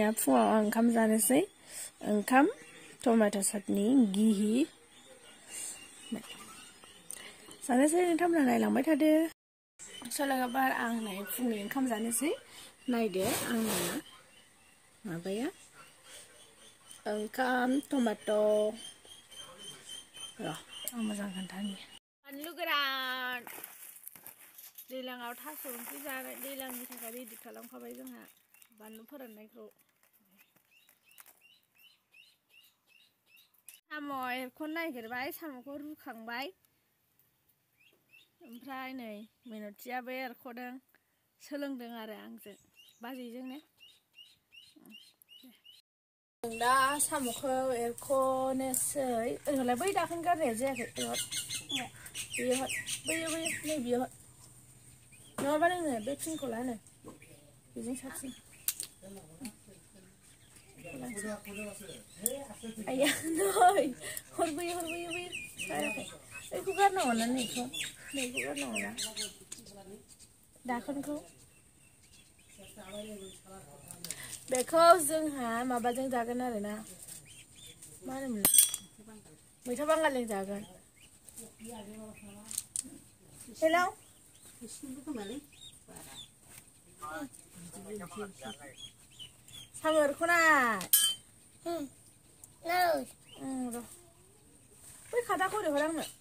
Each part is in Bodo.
फुङाव आं ओंखाम जानोसै ओंखाम टमेट' चाटनि गिहि जानोसै नोंथांमोना नायलांबाय थादो सल'गाबार आं नै फुंनि ओंखाम जानोसै नायदो आंना माबाया ओंखाम टमेट' र' आं मोजां खोन्थानि बानलु गोरान दैलाङाव थास' ओंख्रि जानाय दैलांनि थाखाय रेडि खालामखाबाय जोंहा बानलु फोराननायखौ साम' एरख'नो नागिरबाय साम'खौ रुखांबाय ओमफ्राय नै मिनुथियाबो एरख'दों सोलोंदों आरो आंजों बाजैजोंनो जों दा साम'खौ एरख'नोसै ओरैलाय बै दाखोन गारनाया जायाखै बेयो बैयो नै बियो नङाबा नोङो बे पिनखौ लानो बेजों साबसिन आया नै हरबोयो जायाखै बैखौ गारनांगौ ना नैखौ गारनांगौ ना दाखोनखौ बेखौ जोंहा माबाजों जागोन आरो ना मा होनोमोनलाय मैथा बांगालजों जागोन हेलौ साम' एरख'नाय र' बै खादाखौ ओरै हर आंनो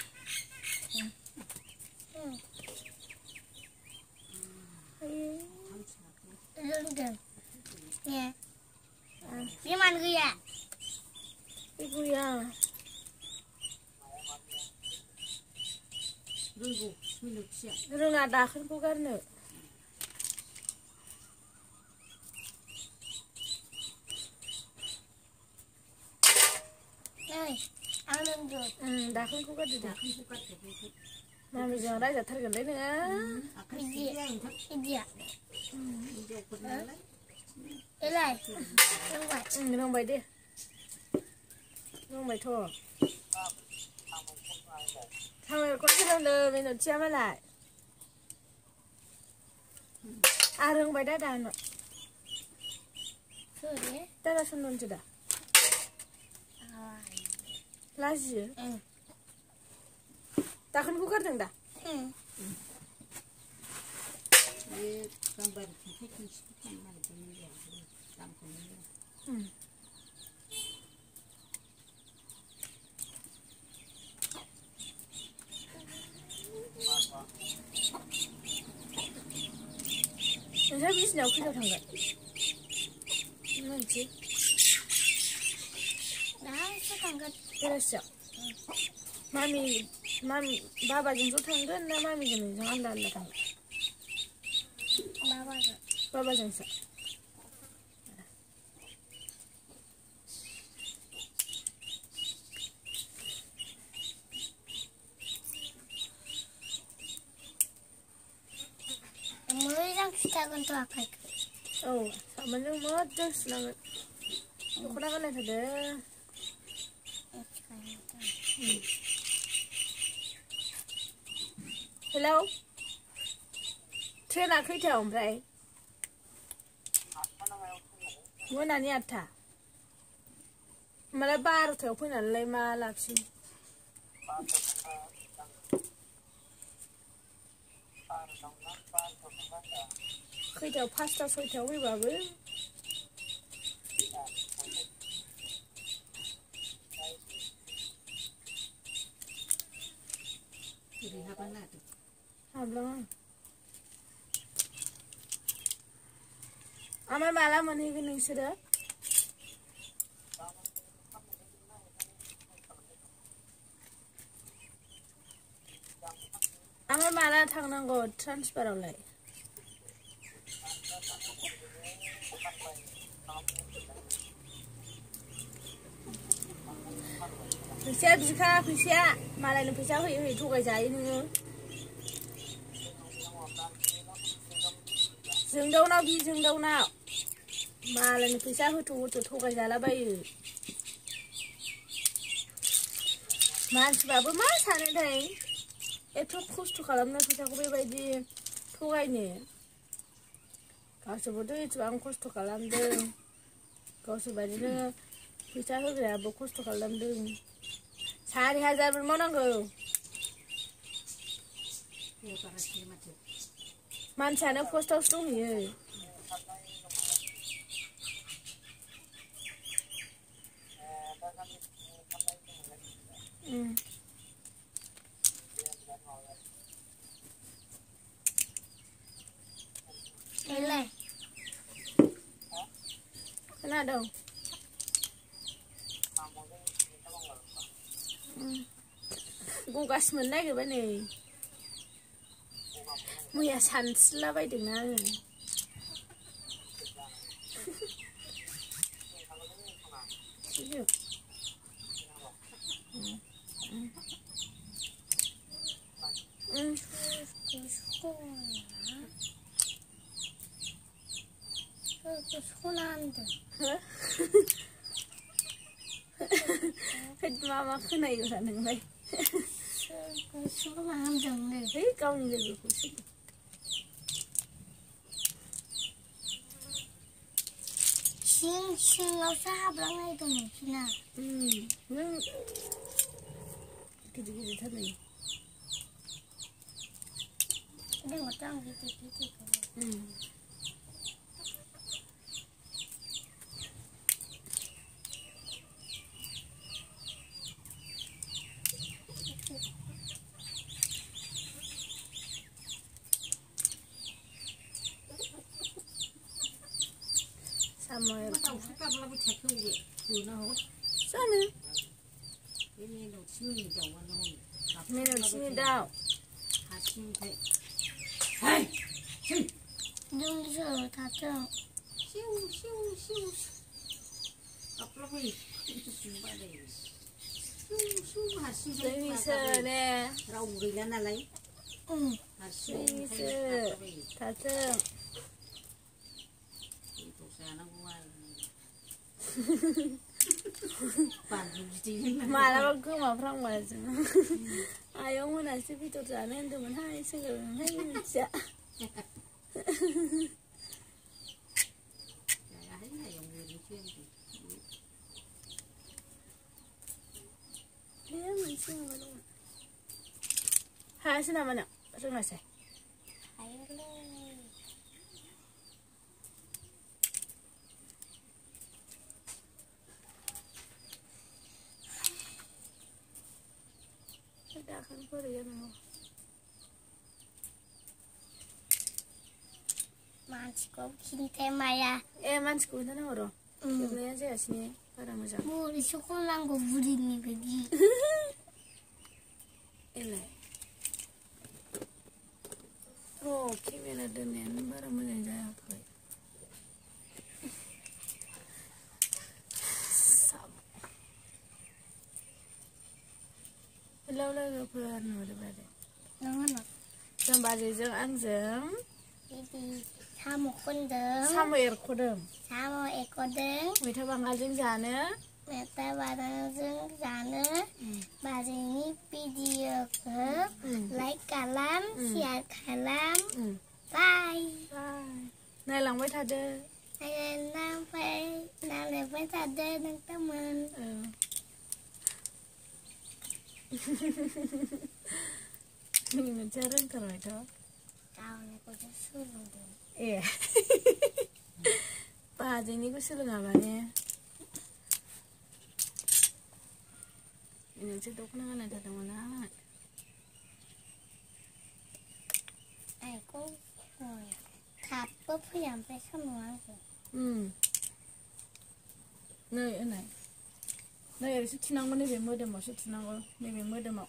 बे मानो गैया बे गैया रोङा दाखोनखौ गारनो दाखोनखौ गारदो दे मामिजों रायजाथारगोनलै नोङो रोंबाय दे रोंबायथ' साम' एरख'नो सोलोंदों मिनुथिया मालाय आं रोंबाय दा दानो दादा सनदनसो दा लाजियो दाखोनखौ गारदों दा नोंस्रा बिसिनायाव खैथायाव थांगोन मिन्थि दाहायसो थांगोन बेलासियाव मामि बाबाजों ज' थांगोन ना मामिजों नोंजों आलदा आलदा थांगोन बाबाजोंसो मोजां खिथागोनथ' आखाइखौ औ साबोनजों मोजां सुनांगोन दख'ना गाननाय थादो हेलौ ट्रेना खैथायाव ओमफ्राय मोनानि 8था होमबालाय 12थायाव फैनानैलाय मा लाखिनो खैथायाव 5ता 6थायाव फैबाबो हाबलाङा ओमफ्राय माला मोनहैगोन नोंसोरो ओमफ्राय माला थांनांगौ ट्रान्सफारावलाय फैसाया बिखा फैसाया मालायनो फैसा होयै होयै थगायजायो नोङो जोंदावनाव बि जोंदावनाव मालायनो फैसा होथ' थगायजालाबायो मानसिफ्राबो मा सानोथाय एथ' खस्थ' खालामनो फैसाखौ बेबायदि थगायनो गावसोरबोथ' एसेबां खस्थ' खालामदों गावसोर बायदिनो फैसा होग्रायाबो खस्थ' खालामदों 4,000 मावनांगौ मानसियानो पस्टआवसो दंहैयो खोनादों गगासो मोननो नागिरबाय नै मैया सानस्रिलाबायदोंना आङो मा खोनायोब्रा नोंलाय है गावनि लोगोखौसो सिङावसो हाबलांनायदों नोंसिना नों गिदिर-गिदिरथार नै दङथ' आं गिदिर-गिदिरखौ जानो मेनावथिनि दाउ जोंसो थाथों जोंनिसो ने रावबो गैला नालाय जोंनिसो थाथों मालाबा गोमाफ्रांबा जों आयं मोनासो बेदर जानो होनदोंमोनहाय सोंदोंमोनहाय मिथिया मोनसे माबा दंमोन हायासै नामा नों रोङासै दाखोनफोर गैया मानसिखौ खिन्थाय माया मानसिखौ खोन्थानांगौ र' खेबनाया जायासै बारा मोजां बुरिसो खननांगौ बुरिनि बायदि एलाय केमेरा दोननायानो बारा मोजां जायाखै हेलौ लोगोफोर नुदोंबा दे जों बाजैजों आंजों साम' खनदों साम' एरख'दों मैथा बांगालजों जानो बाजैनि भिडिअखौ लाइक खालाम शेयार खालाम बाय नायलांबाय थादो नायलांबाय थादो नोंथांमोन मोनसेया रोंथारबायथ' गावनिखौसो सोलोंदों बाजैनिखौ सोलोङा माने मोनसे दख'ना गाननाय थादोंमोन आंखौ थाबबो फैया ओमफ्राय साम'आ आंखौ नै होनाय नै ओरैसो थुनांगौ नैबे मोदोमावसो थुनांगौ नैबे मोदोमाव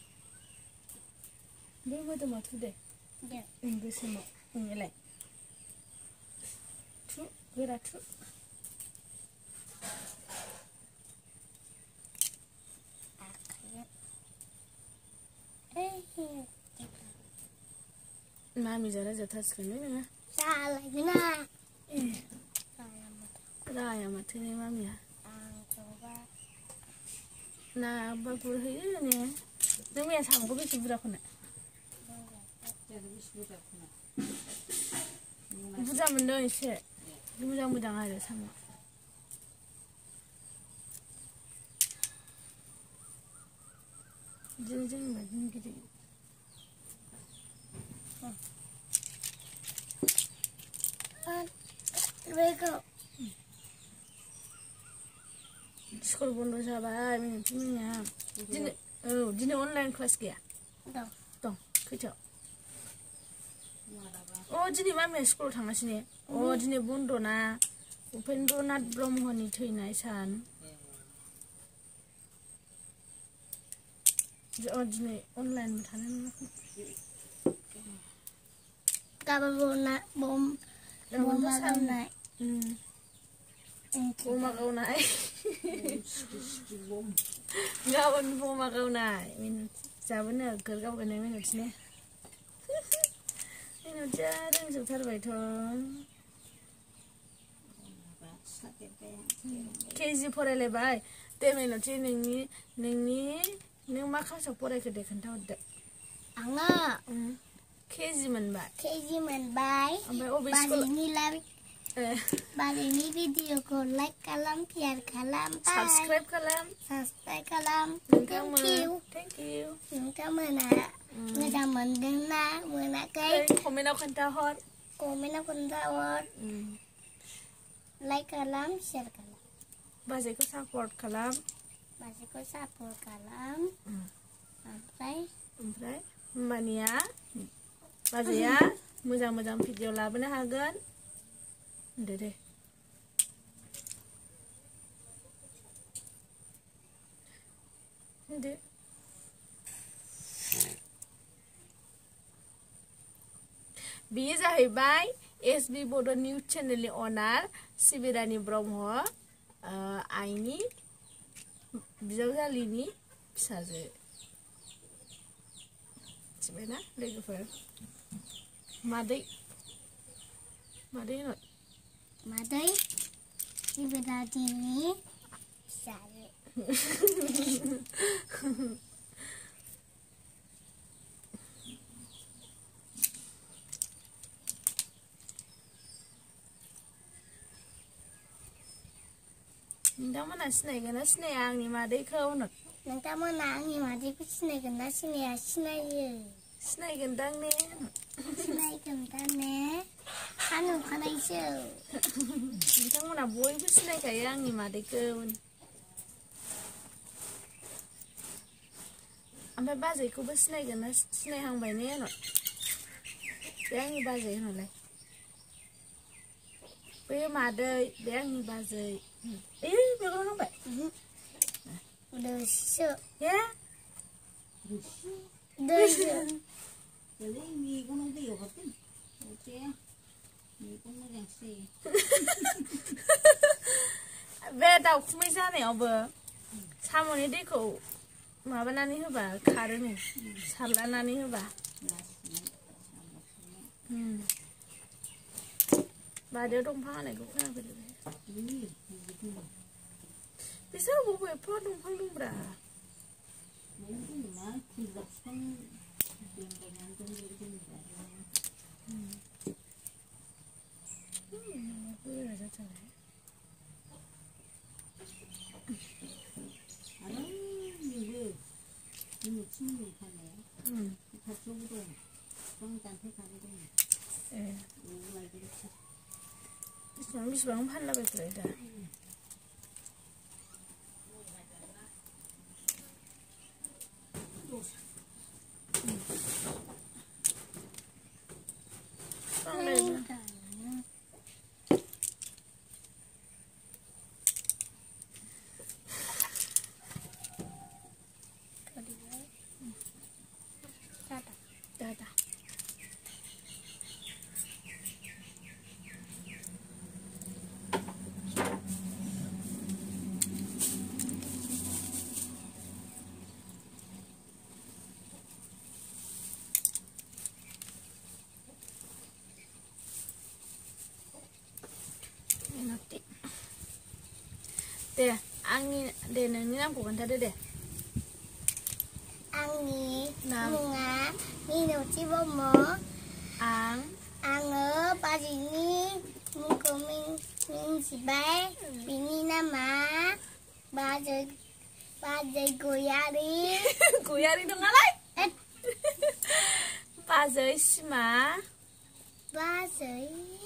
बे मोदोमाव थु दे गोसोमाव एलाय थु गोरा थु मामिजों रायजाथारसिगोनलै नोङो राया माथो ने मामिया नाबा गुरहैयो ने नों मैया साम'खौ बेसे बुरजा खननो बुरजा मोनदों एसे मोजां आरो साम'आ जों बायदिनो गिदिर बेखौ स्कुल बन्द जाबाय मिनिया दिनै दिनै अनलाइन क्लास गैया दं खैथायाव दिनै मामिया स्कुलाव थांगासिनो दिनै बन्दना उपेन्द्रनाथ ब्रह्मनि थैनाय सान दिनै अनलाइनबो थानो मोनाखै गाबोन बमा गावनाय बमा गावनाय गाबोन बमा गावनाय जाबो नोगोर गावगायनाय मिनुथिने मिनुथिया रोंजोबथारबायथ' केजि फरायलायबाय दे मिनुथि नों मा क्लासाव फरायखो दे खोन्थाहरदो आङो केजि मोनबाय ओमफ्राय अबे स्कुल बारिनि भिडिअखौ लाइक खालाम शेयार खालाम साबस्क्राइब खालाम थेंक इउ नोंथांमोना मोजां मोनदोंना मोनाखै कमेन्टआव खोन्थाहर लाइक खालाम शेयार खालाम बाजैखौ सापर्ट खालाम ओमफ्राय होमबानिया बाजैया मोजां भिडिअ लाबोनो हागोन दे बेयो जाहैबाय एसबी बड' निउज चेनेलनि अनार सिबिरानि ब्रह्म आइनि बिजावजालिनि फिसाजो मिथिबायना लोगोफोर मादै सिबिरानि फिसाजो नोंथांमोना सिनायगोन ना सिनाया आंनि मादैखौ नोंथांमोना आंनि मादैखौ सिनायगोन ना सिनाया सिनायगोनदां ने नुखानायसो नोंथांमोना बयबो सिनायखायो आंनि मादैखौ ओमफ्राय बाजैखौबो सिनायगोन ना सिनायहांबाय ने बे आंनि बाजै होनलाय बे मादै बे आंनि बाजै मेगनाव नांबाय दैसो मेगनाव दैयाव हाबदों मेगन मोजांसो बे दाउखुमै जानायावबो साम'नि दैखौ माबानानै होबा खारोनो सारलानानै होबा बारियाव दंफां हानायखौ खोनाफैदो बिसोर बबे एफा दंफां दंब्रा बेसेबां फानलाबायखो दा दे नोंनि नामखौ खोन्थादो दे आंनि मुङा मिनुथि ब्रह्म आङो बाजैनि मुंखौ मिन्थिबाय बिनि नामा बाजै गयारि गयारि नङालाय बाजै सिमा बाजै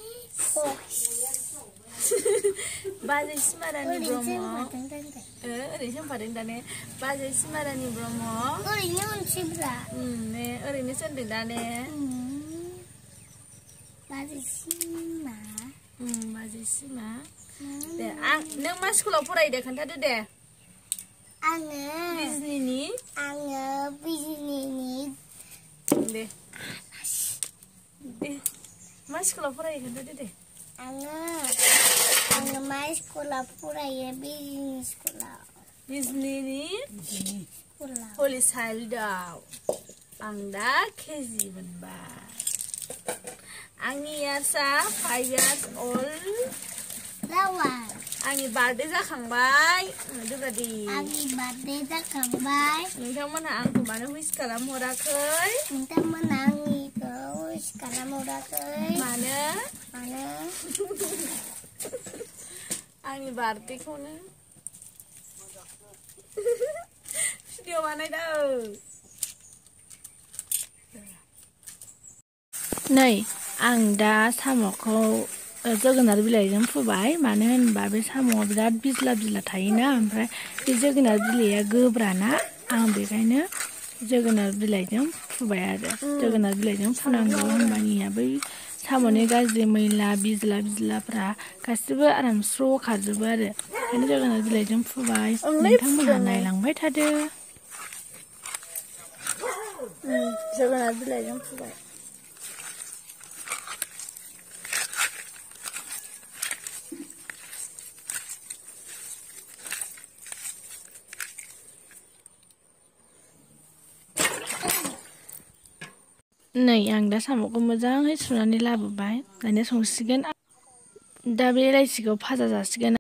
बाजै सिमारानि ब्रह्म ओरैनो ओरैनो होनफादों दा ने बाजै सिमारानि ब्रह्म मोनसेब्रा ने ओरैनोसो होनदों दा ने बाजै सिमा बाजै सिमा दे नों मा स्कुलाव फरायो दे खोन्थादो दे आङो बिजनिनि दे मा स्कुलाव फरायो खोन्थादो दे आङो मा स्कुलाव फरायो बिजनिनि स्कुलाव हलि चाइल्डआव आं दा केजि मोनबाय आंनि इयार्सआ 5 years old आंनि बार्थडे जाखांबाय दुगादि आंनि बार्थडे जाखांबाय नोंथांमोनहा आंखौ मानो हुइस खालामहराखै नोंथांमोनहा आंनिखौ हुइस खालामहराखै मानो आंनि बार्थडेखौनो भिडिअ बानायदों नै आं दा साम'खौ जोगोनार बिलाइजों फुबाय मानो होनबा बे साम'आ बिराद बिज्ला बिज्ला थायोना ओमफ्राय बे जोगोनार बिलाइया गोब्राना आं बेखायनो जोगोनार बिलाइजों फुबाय आरो जोगोनार बिलाइजों फुनांगौ होनबानिया बै साम'नि गाज्रि मैला बिज्ला बिज्लाफ्रा गासिबो आराम स्र' खारजोबो आरो ओंखायनो जोगोनार बिलाइजों फुबाय नोंथांमोनहा नायलांबाय थादो जोगोनार बिलाइजों फुबाय नै आं दा साम'खौ मोजाङै सुनानै लाबोबाय दानिया संसिगोन दा बे लाइसिखौ भाजा जासिगोन